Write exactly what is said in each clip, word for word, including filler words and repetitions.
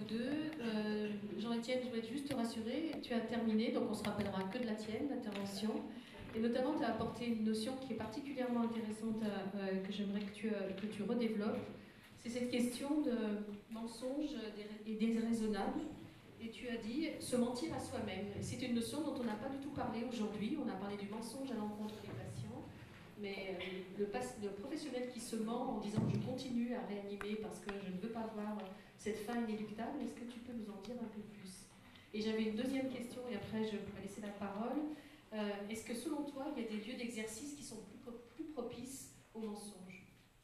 deux. Euh, Jean-Étienne, je voulais juste te rassurer, tu as terminé, donc on se rappellera que de la tienne, l'intervention. Et notamment, tu as apporté une notion qui est particulièrement intéressante, euh, que j'aimerais que tu, euh, que tu redéveloppes. C'est cette question de mensonge et déraisonnable. Et tu as dit se mentir à soi-même. C'est une notion dont on n'a pas du tout parlé aujourd'hui. On a parlé du mensonge à l'encontre des patients. Mais le, le professionnel qui se ment en disant je continue à réanimer parce que je ne veux pas voir cette fin inéluctable, est-ce que tu peux nous en dire un peu plus? Et j'avais une deuxième question et après je vais laisser la parole. Euh, est-ce que selon toi, il y a des lieux d'exercice qui sont plus, plus propices au mensonge?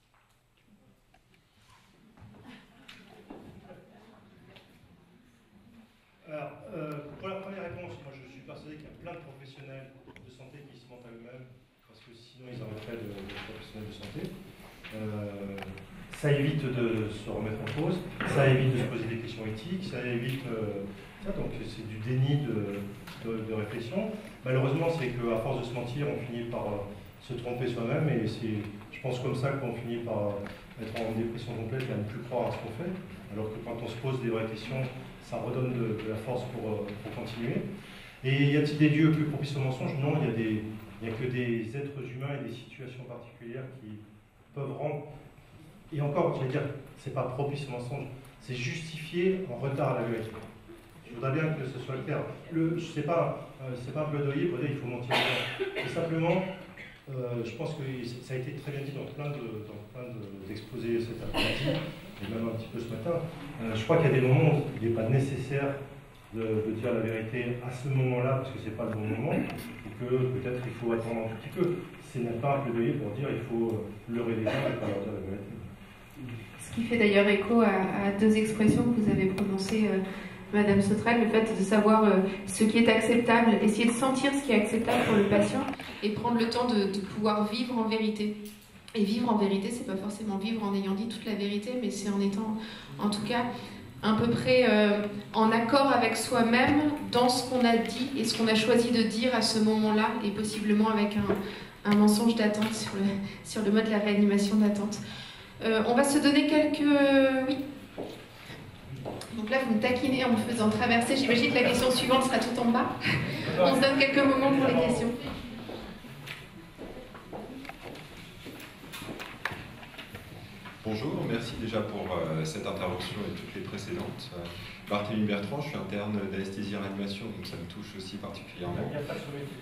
Alors, euh, pour la première réponse, moi je suis persuadé qu'il y a plein de professionnels de santé qui se mentent à eux-mêmes, parce que sinon ils arrêteraient de, de professionnels de santé. Euh, ça évite de se remettre en cause, ça évite de se poser des questions éthiques, ça évite... Euh, ça, donc c'est du déni de, de, de réflexion. Malheureusement, c'est qu'à force de se mentir, on finit par euh, se tromper soi-même, et c'est, je pense, comme ça qu'on finit par euh, être en dépression complète et à ne plus croire à ce qu'on fait, alors que quand on se pose des vraies questions, ça redonne de, de la force pour, pour continuer. Et y a-t-il des lieux plus propices au mensonge? Non, il n'y a, a que des êtres humains et des situations particulières qui peuvent rendre... Et encore, je vais dire, c'est pas propice au mensonge, c'est justifié en retard à la vérité. Je voudrais bien que ce soit clair. Le, c'est pas, euh, c'est pas un plaidoyer pour dire qu'il faut mentir. C'est simplement, euh, je pense que ça a été très bien dit dans plein, de, dans plein de, d'exposés cet après-midi, et même un petit peu ce matin. Euh, je crois qu'il y a des moments où il n'est pas nécessaire de, de dire la vérité à ce moment-là, parce que c'est pas le bon moment, et que peut-être il faut attendre un tout petit peu. Ce n'est pas un plaidoyer pour dire qu'il faut leurrer les gens et pas leur dire la vérité. Ce qui fait d'ailleurs écho à, à deux expressions que vous avez prononcées, euh, Madame Sauterelle, le fait de savoir euh, ce qui est acceptable, essayer de sentir ce qui est acceptable pour le patient et prendre le temps de, de pouvoir vivre en vérité. Et vivre en vérité, c'est pas forcément vivre en ayant dit toute la vérité, mais c'est en étant, en tout cas, à peu près euh, en accord avec soi-même dans ce qu'on a dit et ce qu'on a choisi de dire à ce moment-là, et possiblement avec un, un mensonge d'attente sur le, sur le mode de la réanimation d'attente. Euh, on va se donner quelques... Euh, oui. Donc là, vous me taquinez en me faisant traverser. J'imagine que la question suivante sera tout en bas. On se donne quelques moments pour les questions. Bonjour, merci déjà pour euh, cette intervention et toutes les précédentes. Euh, Barthélémy Bertrand, je suis interne d'anesthésie-réanimation, donc ça me touche aussi particulièrement. Il n'y a pas de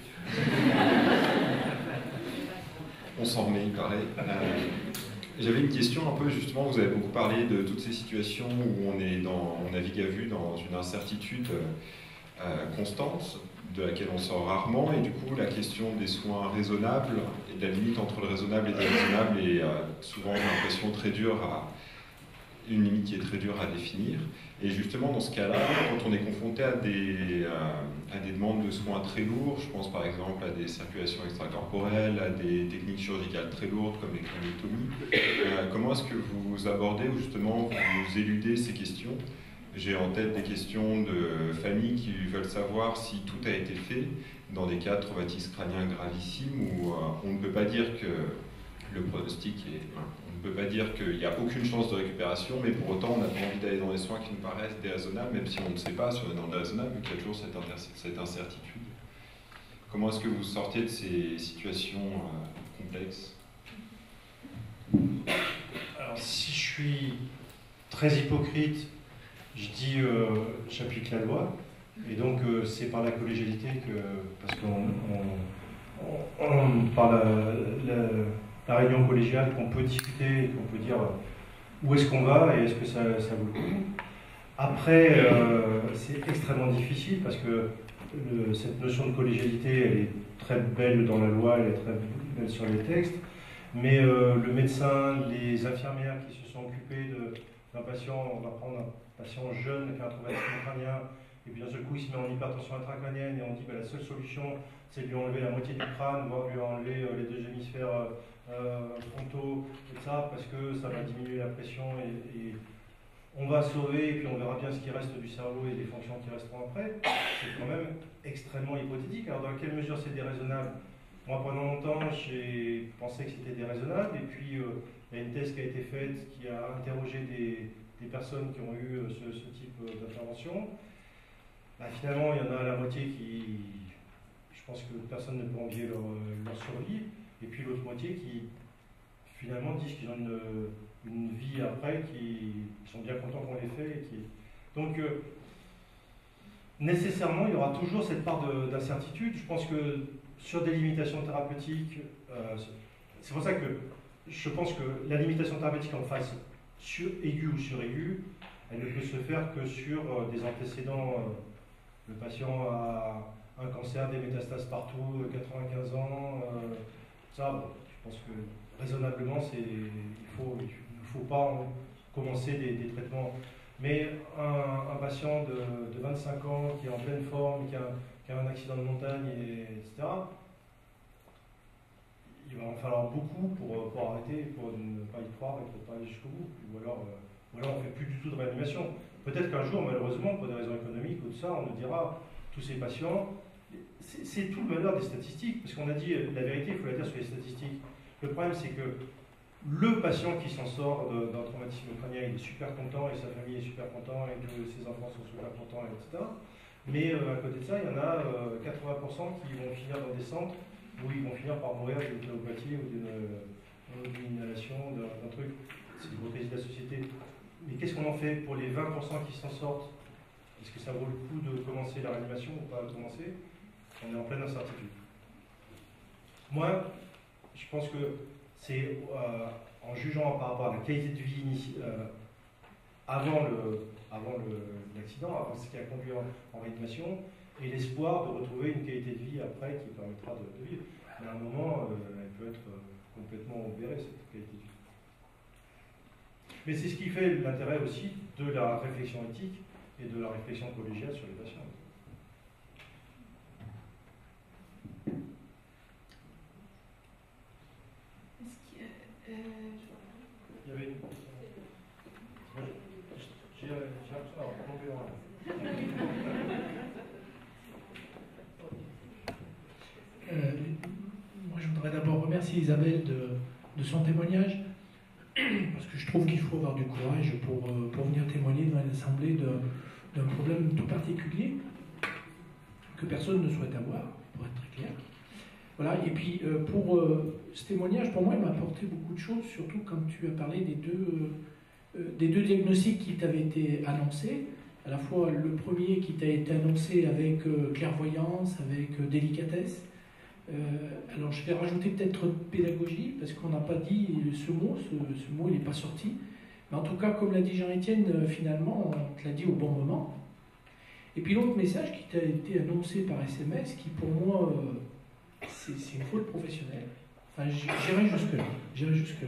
On s'en remet, il paraît. Euh, J'avais une question un peu, justement, vous avez beaucoup parlé de toutes ces situations où on, est dans, on navigue à vue dans une incertitude euh, constante, de laquelle on sort rarement, et du coup la question des soins raisonnables et de la limite entre le raisonnable et le déraisonnable est euh, souvent une impression très dure à, une limite qui est très dure à définir. Et justement dans ce cas-là, quand on est confronté à des, euh, à des demandes de soins très lourds, je pense par exemple à des circulations extracorporelles, à des techniques chirurgicales très lourdes comme les craniotomies, euh, comment est-ce que vous abordez ou justement vous éludez ces questions? J'ai en tête des questions de familles qui veulent savoir si tout a été fait dans des cas de traumatisme crânien gravissime où euh, on ne peut pas dire que le pronostic est... Hein, on ne peut pas dire qu'il n'y a aucune chance de récupération, mais pour autant on n'a pas envie d'aller dans des soins qui nous paraissent déraisonnables, même si on ne sait pas si on est dans le déraisonnable, vu qu'il y a toujours cette, cette incertitude. Comment est-ce que vous sortez de ces situations euh, complexes? Alors si je suis très hypocrite, je dis euh, j'applique la loi, et donc euh, c'est par la collégialité que, parce qu'on on, on, on, par la, la, la réunion collégiale qu'on peut discuter, qu'on peut dire où est-ce qu'on va et est-ce que ça, ça vaut le coup. Après, euh, c'est extrêmement difficile parce que le, cette notion de collégialité, elle est très belle dans la loi, elle est très belle sur les textes, mais euh, le médecin, les infirmières qui se sont occupés d'un patient, on va prendre un patient jeune qui a un traumatisme crânien, et puis d'un seul coup il se met en hypertension intracrânienne et on dit que bah, la seule solution c'est de lui enlever la moitié du crâne, voire lui enlever euh, les deux hémisphères euh, frontaux, et ça, parce que ça va diminuer la pression et, et on va sauver, et puis on verra bien ce qui reste du cerveau et des fonctions qui resteront après. C'est quand même extrêmement hypothétique. Alors dans quelle mesure c'est déraisonnable? Moi pendant longtemps j'ai pensé que c'était déraisonnable, et puis euh, il y a une thèse qui a été faite qui a interrogé des, des personnes qui ont eu ce, ce type d'intervention, bah, finalement, il y en a la moitié qui, je pense que personne ne peut envier leur, leur survie, et puis l'autre moitié qui, finalement, disent qu'ils ont une, une vie après, qui, qui sont bien contents qu'on les fait. Et qui... Donc, euh, nécessairement, il y aura toujours cette part d'incertitude. Je pense que sur des limitations thérapeutiques, euh, c'est pour ça que je pense que la limitation thérapeutique en phase sur aiguë ou sur-aiguë, elle ne peut se faire que sur euh, des antécédents. Euh, le patient a un cancer, des métastases partout, quatre-vingt-quinze ans, euh, ça, bon, je pense que raisonnablement, il faut, il ne faut pas commencer des, des traitements. Mais un, un patient de, de vingt-cinq ans qui est en pleine forme, qui a, qui a un accident de montagne, et, etc., il va en falloir beaucoup pour, pour arrêter, pour ne pas y croire et pour ne pas aller jusqu'au bout. Ou alors, euh, ou alors on ne fait plus du tout de réanimation. Peut-être qu'un jour, malheureusement, pour des raisons économiques ou tout ça, on nous dira, tous ces patients, c'est tout le malheur des statistiques, parce qu'on a dit, la vérité, il faut la dire sur les statistiques. Le problème, c'est que le patient qui s'en sort d'un traumatisme crânien, il est super content, et sa famille est super content, et que ses enfants sont super contents, et cetera. Mais euh, à côté de ça, il y en a euh, quatre-vingts pour cent qui vont finir dans des centres où ils vont finir par mourir d'une pneumopathie ou d'une inhalation, d'un truc. C'est l'hypocrisie de la société. Mais qu'est-ce qu'on en fait pour les vingt pour cent qui s'en sortent? Est-ce que ça vaut le coup de commencer la réanimation ou pas commencer? On est en pleine incertitude. Moi, je pense que c'est euh, en jugeant par rapport à la qualité de vie euh, avant l'accident, avant, avant ce qui a conduit en, en réanimation, et l'espoir de retrouver une qualité de vie après qui permettra de, de vivre. Mais à un moment, euh, elle peut être complètement obérée, cette qualité de vie. Mais c'est ce qui fait l'intérêt aussi de la réflexion éthique et de la réflexion collégiale sur les patients. Est-ce qu'il y a, euh, Il y avait une... J'ai alors, tombé en... euh, Moi, je voudrais d'abord remercier Isabelle de, de son témoignage, parce que je trouve qu'il faut avoir du courage pour, pour venir témoigner dans l'Assemblée d'un problème tout particulier que personne ne souhaite avoir, pour être très clair. Voilà, et puis euh, pour euh, ce témoignage, pour moi, il m'a apporté beaucoup de choses, surtout quand tu as parlé des deux, euh, des deux diagnostics qui t'avaient été annoncés. À la fois le premier qui t'a été annoncé avec euh, clairvoyance, avec euh, délicatesse. Euh, alors je vais rajouter peut-être pédagogie, parce qu'on n'a pas dit ce mot, ce, ce mot il n'est pas sorti. Mais en tout cas, comme l'a dit Jean-Étienne, euh, finalement, on te l'a dit au bon moment. Et puis l'autre message qui t'a été annoncé par S M S, qui pour moi, euh, c'est une faute professionnelle. Enfin, j'irai jusque-là. J'irai jusque-là.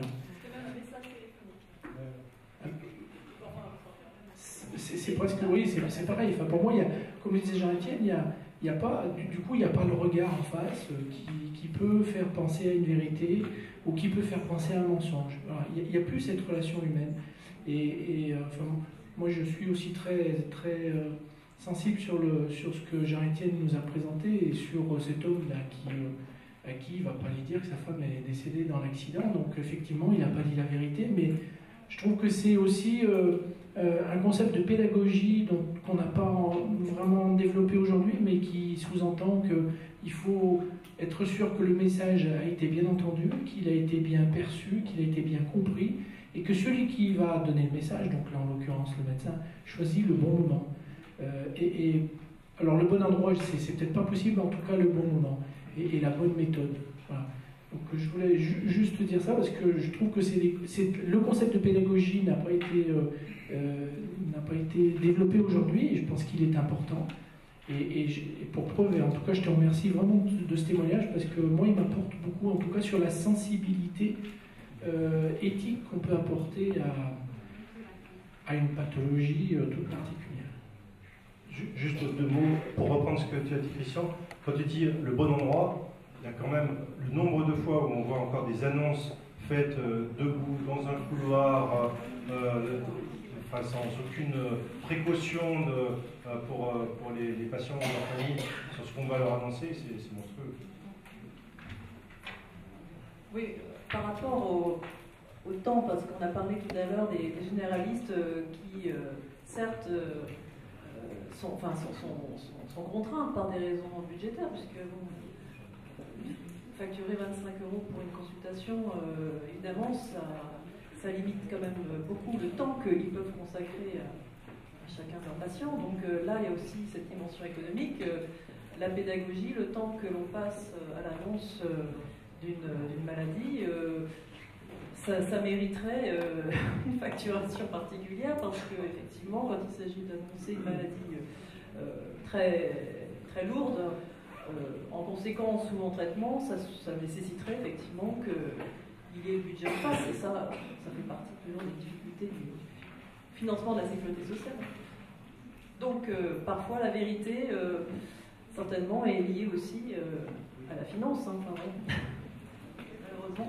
C'est presque, oui, c'est pareil. Enfin, pour moi, il y a, comme le disait Jean-Étienne, il y a, il y a pas, du, du coup, il n'y a pas le regard en face euh, qui, qui peut faire penser à une vérité ou qui peut faire penser à un mensonge. Voilà, il n'y a, a plus cette relation humaine. Et, et euh, enfin, moi, je suis aussi très, très euh, sensible sur, le, sur ce que Jean-Étienne nous a présenté et sur euh, cet homme-là qui, euh, à qui il ne va pas lui dire que sa femme est décédée dans l'accident. Donc, effectivement, il n'a pas dit la vérité, mais je trouve que c'est aussi euh, euh, un concept de pédagogie qu'on n'a pas vraiment développé aujourd'hui, mais qui sous-entend qu'il faut être sûr que le message a été bien entendu, qu'il a été bien perçu, qu'il a été bien compris, et que celui qui va donner le message, donc là en l'occurrence le médecin, choisit le bon moment. Euh, et, et alors le bon endroit, c'est peut-être pas possible, mais en tout cas le bon moment, et, et la bonne méthode. Voilà. Donc je voulais ju juste dire ça parce que je trouve que c'est le concept de pédagogie n'a pas été euh, euh, n'a pas été développé aujourd'hui et je pense qu'il est important. Et, et, et pour preuve, et en tout cas je te remercie vraiment de, de ce témoignage parce que moi il m'apporte beaucoup, en tout cas sur la sensibilité euh, éthique qu'on peut apporter à, à une pathologie euh, toute particulière. Juste deux mots pour reprendre ce que tu as dit, Christian. Quand tu dis le bon endroit, il y a quand même le nombre de fois où on voit encore des annonces faites euh, debout, dans un couloir, euh, enfin, sans aucune précaution de, euh, pour, euh, pour les, les patients et leur famille sur ce qu'on va leur annoncer, c'est monstrueux. Oui, par rapport au, au temps, parce qu'on a parlé tout à l'heure des, des généralistes euh, qui, euh, certes, euh, sont, enfin, sont, sont, sont, sont contraints par des raisons budgétaires, puisque bon, facturer vingt-cinq euros pour une consultation, euh, évidemment, ça, ça limite quand même beaucoup le temps qu'ils peuvent consacrer à, à chacun de leurs patients. Donc euh, là, il y a aussi cette dimension économique. Euh, la pédagogie, le temps que l'on passe à l'annonce euh, d'une maladie, euh, Ça, ça mériterait euh, une facturation particulière parce qu'effectivement, quand il s'agit d'annoncer une maladie euh, très, très lourde, euh, en conséquence ou en traitement, ça, ça nécessiterait effectivement qu'il y ait le budget en face. Et ça, ça fait partie toujours des difficultés du financement de la sécurité sociale. Donc, euh, parfois, la vérité, euh, certainement, est liée aussi euh, à la finance, hein, enfin, bon, malheureusement.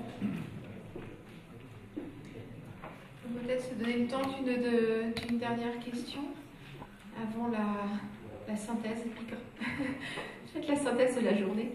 Peut-être se donner le temps d'une d'une dernière question avant la, la synthèse. Faites la synthèse de la journée.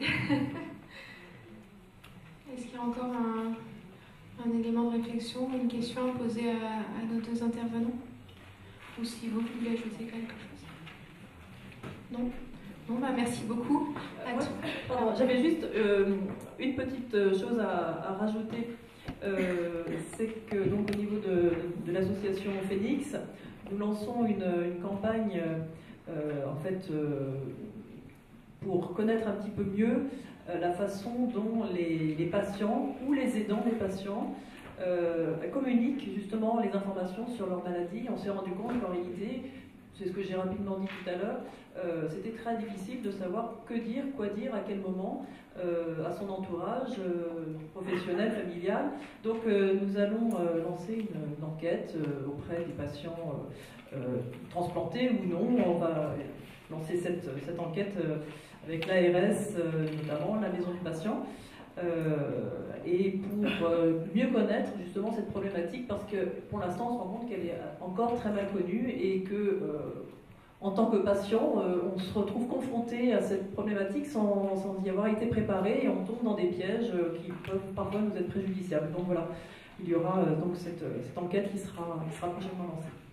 Est-ce qu'il y a encore un, un élément de réflexion ou une question à poser à, à nos deux intervenants? Ou si vous voulez ajouter quelque chose? Non? Bon, bah merci beaucoup. À Ouais, pardon, j'avais juste euh, une petite chose à, à rajouter. Euh, c'est que donc au niveau de, de l'association Phoenix, nous lançons une, une campagne euh, en fait euh, pour connaître un petit peu mieux euh, la façon dont les, les patients ou les aidants des patients euh, communiquent justement les informations sur leur maladie. On s'est rendu compte qu'en réalité, c'est ce que j'ai rapidement dit tout à l'heure, euh, c'était très difficile de savoir que dire, quoi dire, à quel moment, euh, à son entourage euh, professionnel, familial. Donc euh, nous allons euh, lancer une, une enquête euh, auprès des patients euh, euh, transplantés ou non. On va lancer cette, cette enquête euh, avec l'A R S, euh, notamment la maison du patient. Euh, et pour euh, mieux connaître justement cette problématique, parce que pour l'instant on se rend compte qu'elle est encore très mal connue et que euh, en tant que patient euh, on se retrouve confronté à cette problématique sans, sans y avoir été préparé et on tombe dans des pièges euh, qui peuvent parfois nous être préjudiciables. Donc voilà, il y aura euh, donc cette, cette enquête qui sera, qui sera prochainement lancée.